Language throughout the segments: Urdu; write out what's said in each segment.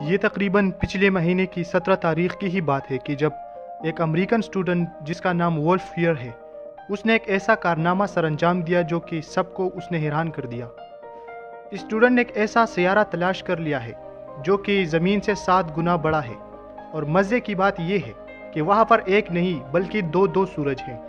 یہ تقریباً پچھلے مہینے کی 17 تاریخ کی ہی بات ہے کہ جب ایک امریکن سٹوڈنٹ جس کا نام وولف فیئر ہے، اس نے ایک ایسا کارنامہ سر انجام دیا جو کہ سب کو اس نے حیران کر دیا۔ اسٹوڈنٹ نے ایک ایسا سیارہ تلاش کر لیا ہے جو کہ زمین سے 7 گنا بڑا ہے، اور مزے کی بات یہ ہے کہ وہاں پر ایک نہیں بلکہ دو سورج ہیں۔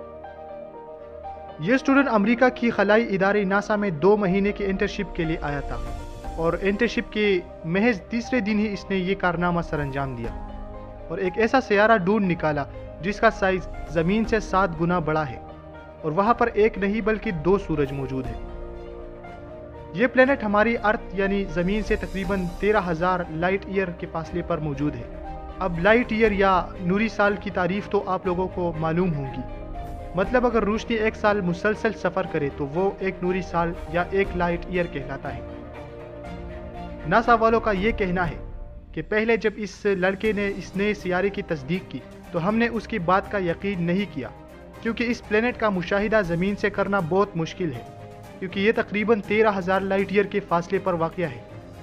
یہ اسٹوڈنٹ امریکہ کی خلائی ادارے ناسا میں 2 مہینے کی انٹرنشپ کے لیے آیا تھا، اور انٹرنشپ کے محض تیسرے دن ہی اس نے یہ کارنامہ سر انجام دیا اور ایک ایسا سیارہ ڈھونڈ نکالا جس کا سائز زمین سے 7 گنا بڑا ہے، اور وہاں پر ایک نہیں بلکہ 2 سورج موجود ہیں۔ یہ پلینٹ ہماری ارتھ یعنی زمین سے تقریباً 13,000 لائٹ ایئر کے فاصلے پر موجود ہے۔ اب لائٹ ایئر یا نوری سال کی تعریف تو آپ لوگوں کو معلوم ہوگی، مطلب اگر روشنی 1 سال مسلسل سفر کرے تو وہ 1 نوری سال یا 1 لائٹ ایئر کہلاتا ہے۔ ناسا والوں کا یہ کہنا ہے کہ پہلے جب اس لڑکے نے اس نئے سیارے کی تصدیق کی تو ہم نے اس کی بات کا یقین نہیں کیا، کیونکہ اس پلینٹ کا مشاہدہ زمین سے کرنا بہت مشکل ہے، کیونکہ یہ تقریباً 13,000 لائٹ ایئر کے فاصلے پر واقع ہے۔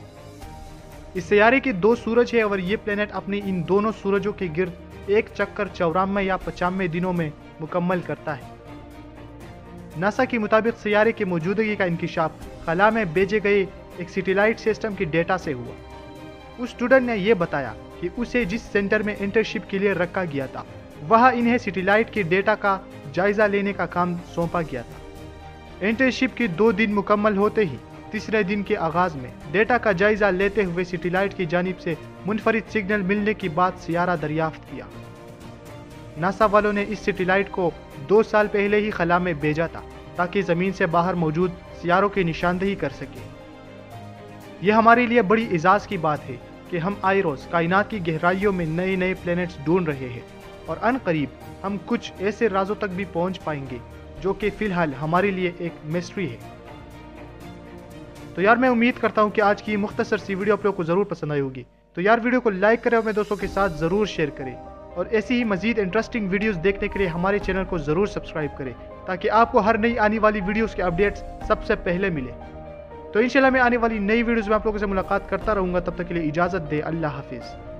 اس سیارے کے 2 سورج ہیں اور یہ پلینٹ اپنی ان دونوں سورجوں کے گرد ایک چکر 94 یا 95 دنوں میں مکمل کرتا ہے۔ ناسا کے مطابق سیارے کی موجودگی کا انکشاف خلا میں بھیجے گئے ایک سیٹلائٹ سسٹم کی ڈیٹا سے ہوا۔ اس اسٹوڈنٹ نے یہ بتایا کہ اسے جس سینٹر میں انٹرنشپ کے لیے رکھا گیا تھا وہاں انہیں سیٹلائٹ کے ڈیٹا کا جائزہ لینے کا کام سونپا گیا تھا۔ انٹرنشپ کے 2 دن مکمل ہوتے ہی تیسرے دن کے آغاز میں ڈیٹا کا جائزہ لیتے ہوئے سیٹلائٹ کی جانب سے منفرد سگنل ملنے کی بعد سیارہ دریافت کیا۔ ناسا والوں نے اس سیٹلائٹ کو 2 سال پہلے ہی خلا میں بھیجا تھا تاکہ زمین سے باہر موجود سیاروں کی نشاندہی کر سکے۔ یہ ہمارے لیے بڑی اعزاز کی بات ہے کہ ہم آئے روز کائنات کی گہرائیوں میں نئے پلینٹس ڈھونڈ رہے ہیں، اور ان قریب ہم کچھ ایسے رازوں تک بھی پہنچ پائیں گے جو کہ فی الحال ہمارے لیے ایک مسٹری ہے۔ تو یار میں امید کرتا ہوں کہ آج کی مختصر سی ویڈیو آپ لوگوں کو ضرور پسند آئی ہوگی۔ تو یار ویڈیو کو لائک کریں اور اپنے دوستوں کے ساتھ ضرور شیئر کریں، اور ایسی ہی مزید انٹرسٹنگ ویڈیوز دیکھنے کے لیے ہمارے چینل کو ضرور سبسکرائب کریں تاکہ آپ کو ہر نئی آنے والی ویڈیوز کے اپڈیٹس سب سے پہلے ملے۔ تو انشاءاللہ میں آنے والی نئی ویڈیوز میں آپ لوگوں سے ملاقات کرتا رہوں گا، تب تک کے لیے اجازت دے، اللہ حافظ۔